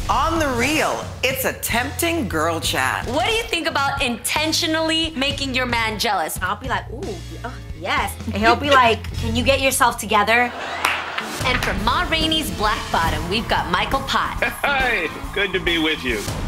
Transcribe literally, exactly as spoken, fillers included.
On the Real, it's a tempting girl chat. What do you think about intentionally making your man jealous? I'll be like, ooh, oh, yes. And he'll be like, can you get yourself together? And for Ma Rainey's Black Bottom, we've got Michael Potts. Hey, good to be with you.